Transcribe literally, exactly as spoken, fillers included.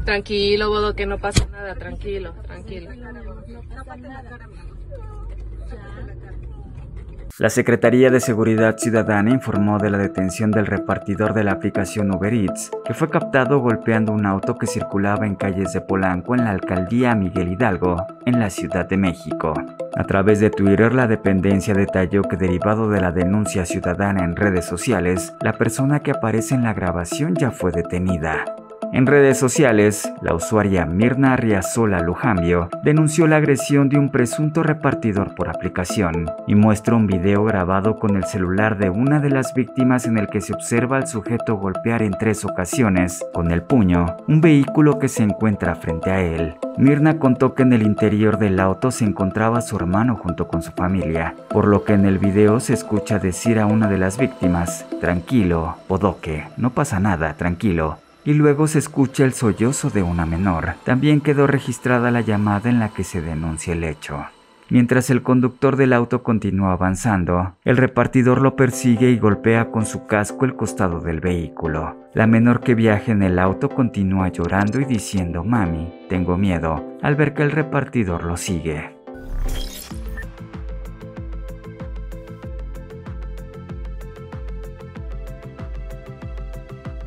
Tranquilo, Bodo, que no pasa nada, tranquilo, tranquilo. La Secretaría de Seguridad Ciudadana informó de la detención del repartidor de la aplicación Uber Eats, que fue captado golpeando un auto que circulaba en calles de Polanco en la alcaldía Miguel Hidalgo, en la Ciudad de México. A través de Twitter, la dependencia detalló que derivado de la denuncia ciudadana en redes sociales, la persona que aparece en la grabación ya fue detenida. En redes sociales, la usuaria Mirna Arriazola Lujambio denunció la agresión de un presunto repartidor por aplicación y muestra un video grabado con el celular de una de las víctimas en el que se observa al sujeto golpear en tres ocasiones, con el puño, un vehículo que se encuentra frente a él. Mirna contó que en el interior del auto se encontraba su hermano junto con su familia, por lo que en el video se escucha decir a una de las víctimas: "Tranquilo, Bodoque, no pasa nada, tranquilo". Y luego se escucha el sollozo de una menor. También quedó registrada la llamada en la que se denuncia el hecho. Mientras el conductor del auto continúa avanzando, el repartidor lo persigue y golpea con su casco el costado del vehículo. La menor que viaja en el auto continúa llorando y diciendo: "Mami, tengo miedo", al ver que el repartidor lo sigue.